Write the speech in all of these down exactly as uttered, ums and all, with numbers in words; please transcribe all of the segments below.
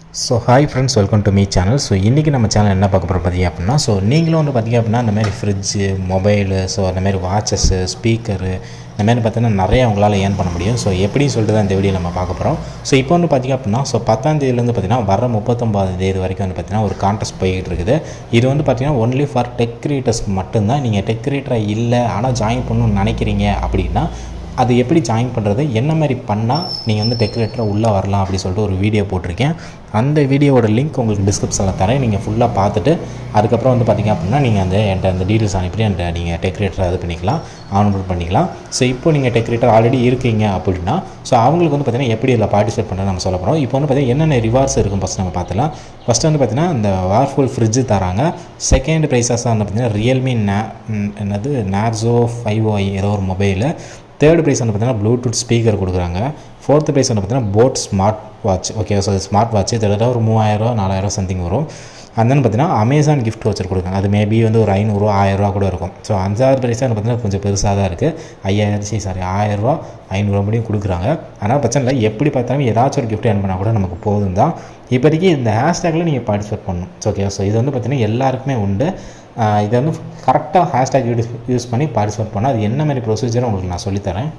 So hi friends, welcome to me channel. So இன்றைக்கி நம்ம channel என்ன பார்க்க போகிறோம் பார்த்திங்க அப்படின்னா, ஸோ நீங்களும் வந்து பார்த்திங்க அப்படின்னா இந்த மாதிரி ஃப்ரிட்ஜு, மொபைலு, ஸோ அந்த மாதிரி வாட்சஸ்ஸு, ஸ்பீக்கரு, இந்த மாதிரி பார்த்தீங்கன்னா நிறையா உங்களால் ஏர்ன் பண்ண முடியும். ஸோ எப்படின்னு சொல்லிட்டு தான் இந்த வீடியோ நம்ம பார்க்க போகிறோம். ஸோ இப்போ வந்து பார்த்திங்க அப்படின்னா, ஸோ பத்தாம் தேதியிலேருந்து பார்த்திங்கன்னா வர முப்பத்தொம்பது தேதி வரைக்கும் வந்து பார்த்திங்கன்னா ஒரு கான்டெஸ்ட் போய்கிட்டு இருக்குது. இது வந்து பார்த்திங்கன்னா ஒன்லி ஃபார் டெக் கிரியேட்டர்ஸ்க்கு மட்டும்தான். நீங்கள் டெக் கிரியேட்டராக இல்லை ஆனால் ஜாயின் பண்ணணும்னு நினைக்கிறீங்க அப்படின்னா அது எப்படி ஜாயின் பண்ணுறது, என்ன மாதிரி பண்ணால் நீங்கள் வந்து டெக் கிரியேட்டராக உள்ளே வரலாம் அப்படின்னு சொல்லிட்டு ஒரு வீடியோ போட்டிருக்கேன். அந்த வீடியோவோட லிங்க் உங்களுக்கு டிஸ்கிரிப்ஷனில் தரேன். நீங்கள் ஃபுல்லாக பார்த்துட்டு அதுக்கப்புறம் வந்து பார்த்திங்க அப்படின்னா நீங்கள் அந்த என்கிட்ட அந்த டீட்டெயில்ஸ் அனுப்பிட்டு என்கிட்ட நீங்கள் டெக் கிரியேட்டராக இது பண்ணிக்கலாம், ஆன்ரோல் பண்ணிக்கலாம். ஸோ இப்போ நீங்கள் டெக் கிரியேட்டர் ஆல்ரெடி இருக்கீங்க அப்படின்னா ஸோ அவங்களுக்கு வந்து பார்த்திங்கன்னா எப்படி இதில் பார்ட்டிசிபேட் பண்ணுறது நம்ம சொல்ல போகிறோம். இப்போ வந்து பார்த்திங்கன்னா என்னென்ன ரிவார்ட்ஸ் இருக்கும் ஃபஸ்ட் நம்ம பார்த்துலாம். ஃபஸ்ட்டு வந்து பார்த்திங்கன்னா இந்த வார்ஃபுல் ஃப்ரிட்ஜு தராங்க. செகண்ட் ப்ரைஸஸாக வந்து பார்த்திங்கன்னா ரியல்மி நே என்னது நார்சோ ஃபைவ் ஒய் ஏதோ ஒரு மொபைலு. தேர்ட் ப்ரைஸ் வந்து பார்த்திங்கன்னா ப்ளூடூத் ஸ்பீக்கர் கொடுக்குறாங்க. ஃபோர்த்து ப்ரைஸ் வந்து பார்த்திங்கன்னா boat smart watch. Okay, so smart watch கிட்டத்தட்ட ஒரு மூவாயிரரூவா நாலாயிரம் சம்திங் வரும். அந்த பார்த்திங்கன்னா அமேசான் கிஃப்ட் வச்சர் கொடுக்குறாங்க. அது மேபி வந்து ஒரு ஐநூறுரூவா ஆயிரரூவா கூட இருக்கும். ஸோ அஞ்சாவது ப்ரைஸாக வந்து பார்த்திங்கன்னா கொஞ்சம் பெருசாக தான் இருக்குது. ஐயாயிரம் சி சாரி ஆயிரரூவா ஐநூறுரூவா முடியும் கொடுக்குறாங்க. ஆனால் பிரச்சனை இல்லை, எப்படி பார்த்தாலும் ஏதாச்சும் ஒரு கிஃப்ட் ஏர்ன் பண்ணால் கூட நமக்கு போதும் தான். இப்போதைக்கு இந்த ஹேஷ்டேக்கில் நீங்கள் பார்ட்டிசிபேட் பண்ணணும். ஓகே, ஸோ இது வந்து பார்த்திங்கன்னா எல்லாருக்குமே உண்டு. இதை வந்து கரெக்டாக ஹேஷ்டேக் யூஸ் யூஸ் பண்ணி பார்ட்டிசிபேட் பண்ணால் அது என்ன மாதிரி ப்ரொசீஜர் உங்களுக்கு நான் சொல்லித்தரேன்.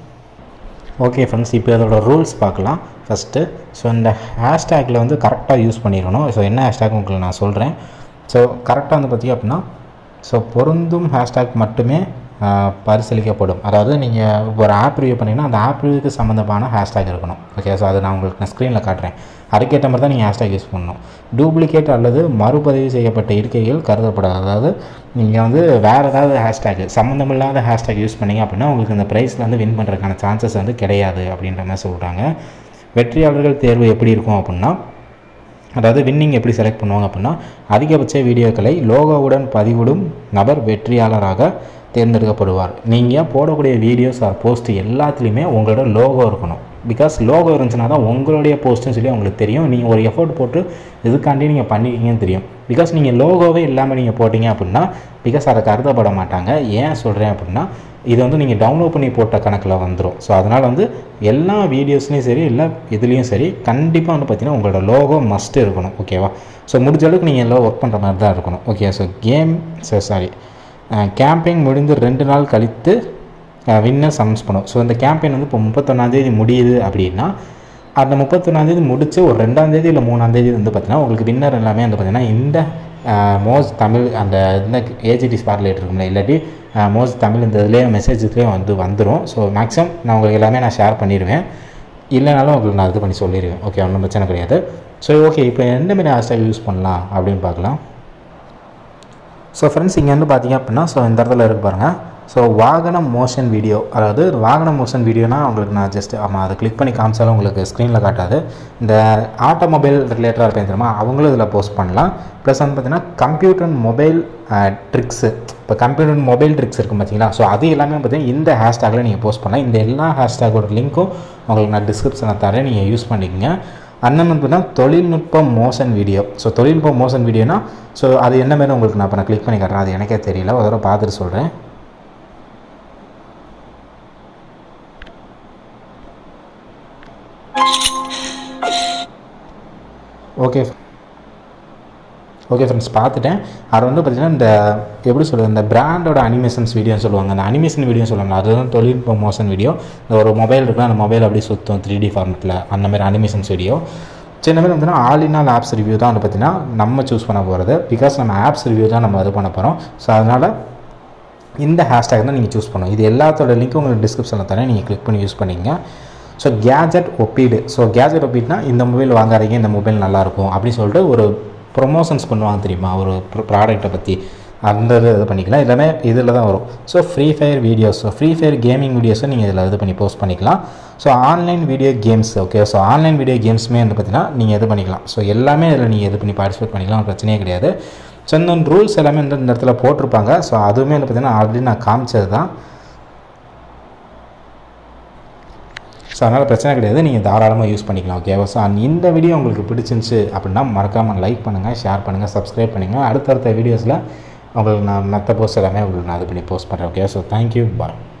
ஓகே ஃப்ரெண்ட்ஸ், இப்போ அதோட ரூல்ஸ் பார்க்கலாம். ஃபஸ்ட்டு ஸோ இந்த ஹேஷ்டேக்கில் வந்து கரெக்டாக யூஸ் பண்ணிடணும். ஸோ என்ன ஹேஷ்டேக் உங்களுக்கு நான் சொல்கிறேன். ஸோ கரெக்டாக வந்து பார்த்திங்க அப்படின்னா ஸோ பொருந்தும் ஹேஷ்டேக் மட்டுமே பரிசீலிக்கப்படும். அதாவது நீங்கள் ஒரு ஆப் ரிவ்யூ பண்ணிங்கன்னா அந்த ஆப் ரிவ்யூக்கு சம்மந்தமான ஹேஷ்டேக் இருக்கணும். ஓகே, ஸோ அதை நான் உங்களுக்கு நான் ஸ்க்ரீனில் காட்டுறேன். அதுக்கேற்ற மாதிரி தான் நீங்கள் ஹேஷ்டேக் யூஸ் பண்ணணும். டூப்ளிகேட் அல்லது மறுபதிவு செய்யப்பட்ட இருக்கைகள் கருதப்படாது. அதாவது நீங்கள் வந்து வேறு ஏதாவது ஹேஷ்டேக் சம்மந்தமில்லாத ஹேஷ்டேக் யூஸ் பண்ணிங்க அப்படின்னா உங்களுக்கு இந்த ப்ரைஸில் வந்து வின் பண்ணுறதுக்கான சான்சஸ் வந்து கிடையாது அப்படின்ற மாதிரி சொல்கிறாங்க. வெற்றியாளர்கள் தேர்வு எப்படி இருக்கும் அப்படின்னா, அதாவது வின்னிங் எப்படி செலக்ட் பண்ணுவாங்க அப்படின்னா, அதிகபட்ச வீடியோக்களை லோகோவுடன் பதிவிடும் நபர் வெற்றியாளராக தேர்ந்தெடுக்கப்படுவார். நீங்கள் போடக்கூடிய வீடியோஸ் ஆர் போஸ்ட் எல்லாத்துலேயுமே உங்களோட லோகோ இருக்கணும். பிகாஸ் லோகோ இருந்துச்சுன்னா தான் உங்களுடைய போஸ்ட்டுன்னு சொல்லி அவங்களுக்கு தெரியும். நீங்கள் ஒரு எஃபோர்ட் போட்டு இதுக்காண்டி நீங்கள் பண்ணிக்கிங்கன்னு தெரியும். பிகாஸ் நீங்கள் லோகோவே இல்லாமல் நீங்கள் போட்டிங்க அப்படின்னா பிகாஸ் அதை கருதப்பட மாட்டாங்க. ஏன் சொல்கிறேன் அப்படின்னா, இது வந்து நீங்கள் டவுன்லோட் பண்ணி போட்ட கணக்கில் வந்துடும். ஸோ அதனால் வந்து எல்லா வீடியோஸ்லேயும் சரி இல்லை இதுலேயும் சரி கண்டிப்பாக வந்து பார்த்திங்கன்னா உங்களோட லோகோ மஸ்ட்டு இருக்கணும். ஓகேவா? ஸோ முடிஞ்ச அளவுக்கு நீங்கள் எல்லாம் ஒர்க் பண்ணுற மாதிரி தான் இருக்கணும். Okay, so game so sorry campaign முடிந்து ரெண்டு நாள் கழித்து வின்னர்ஸ் அனௌன்ஸ் பண்ணும். ஸோ இந்த கேம்பெயின் வந்து இப்போ முப்பத்தொன்னாந்தேதி முடியுது அப்படின்னா அந்த முப்பத்தொன்னாந்தேதி முடிச்சு ஒரு ரெண்டாந்தேதி இல்லை மூணாந்தேதி வந்து பார்த்திங்கன்னா உங்களுக்கு வின்னர் எல்லாமே வந்து பார்த்திங்கன்னா இந்த மோஸ் தமிழ் அந்த இந்த ஏஜிடி ஸ்பாட்லைட் இருக்கும்ல, இல்லாட்டி மோஸ் தமிழ் இந்த இதுலேயே மெசேஜஸ்லேயே வந்து வந்துடும். ஸோ மேக்ஸிமம் நான் உங்களுக்கு எல்லாமே நான் ஷேர் பண்ணிடுவேன். இல்லைனாலும் உங்களுக்கு நான் இது பண்ணி சொல்லிடுவேன். ஓகே, ஒன்றும் பிரச்சனை கிடையாது. ஸோ ஓகே, இப்போ எந்த மாதிரி ஹேஷ்டேக் யூஸ் பண்ணலாம் அப்படின்னு பார்க்கலாம். ஸோ ஃப்ரெண்ட்ஸ், இங்கே வந்து பார்த்திங்க அப்படின்னா ஸோ இந்த இடத்துல இருக்குது பாருங்கள். ஸோ வாகன மோஷன் வீடியோ, அதாவது வாகன மோஷன் வீடியோனா உங்களுக்கு நான் ஜஸ்ட் ஆமாம் அதை கிளிக் பண்ணி காமிச்சாலும் உங்களுக்கு ஸ்க்ரீனில் காட்டாது. இந்த ஆட்டோமொபைல் ரிலேட்டடாக இருப்பேன் தெரியுமா, அவங்களும் இதில் போஸ்ட் பண்ணலாம். ப்ளஸ் வந்து பார்த்திங்கன்னா கம்ப்யூட்டர் மொபைல் ட்ரிக்ஸு, இப்போ கம்ப்யூட்டர் மொபைல் ட்ரிக்ஸ் இருக்கும் பார்த்தீங்களா, ஸோ அது எல்லாமே பார்த்திங்கன்னா இந்த ஹேஷ்டேக்கில் நீங்கள் போஸ்ட் பண்ணலாம். இந்த எல்லா ஹேஷ்டேக்கோட லிங்க்கும் உங்களுக்கு நான் டிஸ்கிரிப்ஷனில் தரேன், நீங்கள் யூஸ் பண்ணிக்கோங்க. அண்ணன் வந்து பார்த்தீங்கன்னா தொழில்நுட்ப மோஷன் வீடியோ. ஸோ தொழில்நுட்ப மோஷன் வீடியோனா ஸோ அது என்ன மாதிரி உங்களுக்கு நான் இப்போ நான் கிளிக் பண்ணி காட்டுறேன். அது எனக்கே தெரியல, ஒரு தடவை பார்த்துட்டு சொல்கிறேன். ஓகே ஓகே ஃப்ரெண்ட்ஸ், பார்த்துட்டேன். அது வந்து பார்த்திங்கன்னா இந்த எப்படி சொல்கிறது, இந்த பிராண்டோட அனிமேஷன்ஸ் வீடியோன்னு சொல்லுவாங்க, அந்த அனிமேஷன் வீடியோ சொல்லுவாங்க, அதுதான் தொழில்நுட்ப மோஷன் வீடியோ. இந்த ஒரு மொபைல் இருக்குன்னா அந்த மொபைல் அப்படியே சுற்றும் த்ரீ டி ஃபார்மெட்டில், அந்த மாதிரி அனிமேஷன்ஸ் வீடியோ. சின்ன மாதிரி வந்து all in all apps review தான் வந்து பார்த்திங்கன்னா நம்ம சூஸ் பண்ண போகிறது. பிகாஸ் நம்ம ஆப்ஸ் ரிவ்யூ தான் நம்ம இது பண்ண போகிறோம். ஸோ அதனால் இந்த ஹேஷ்டேக் தான் நீங்கள் சூஸ் பண்ணணும். இது எல்லாத்தோட லிங்க்கும் உங்களுக்கு டிஸ்கிரிப்ஷனில் தரேன், நீங்கள் கிளிக் பண்ணி யூஸ் பண்ணிங்க. ஸோ கேஜெட் ஒப்பீடு. ஸோ கேஜெட் ஒப்பீடுனா இந்த மொபைல் வாங்காதீங்க, இந்த மொபைல் நல்லாயிருக்கும் அப்படின்னு சொல்லிட்டு ஒரு ப்ரொமோஷன்ஸ் பண்ணுவாங்க தெரியுமா, ஒரு ப்ராடக்ட்டை பற்றி, அந்த இது பண்ணிக்கலாம். எல்லாமே இதில் தான் வரும். So free fire videos, so free fire gaming வீடியோஸை நீங்கள் இதில் இது பண்ணி போஸ்ட் பண்ணிக்கலாம். So online video games. Okay, so online video கேம்ஸுமே வந்து பார்த்திங்கன்னா நீங்கள் இது பண்ணிக்கலாம். ஸோ எல்லாமே இதில் நீங்கள் இது பண்ணி பார்ட்டிசிபேட் பண்ணிக்கலாம், பிரச்சனையே கிடையாது. ஸோ இந்த ரூல்ஸ் எல்லாமே வந்து இந்த இடத்துல போட்டிருப்பாங்க. ஸோ அதுவுமே வந்து பார்த்திங்கன்னா ஆல்ரெடி நான் காமிச்சது தான். ஸோ அதனால் பிரச்சனை கிடையாது, நீங்கள் தாராளமாக யூஸ் பண்ணிக்கலாம். ஓகேவா? ஸோ இந்த வீடியோ உங்களுக்கு பிடிச்சிருந்துச்சு அப்படின்னா மறக்காமல் லைக் பண்ணுங்கள், ஷேர் பண்ணுங்கள், சப்ஸ்கிரைப் பண்ணுங்கள். அடுத்தடுத்த வீடியோஸில் உங்களுக்கு நான் மற்ற போஸ்ட் எல்லாமே உங்களுக்கு நான் இது பண்ணி போஸ்ட் பண்ணுறேன். ஓகே, ஸோ தேங்க்யூ, பாய்.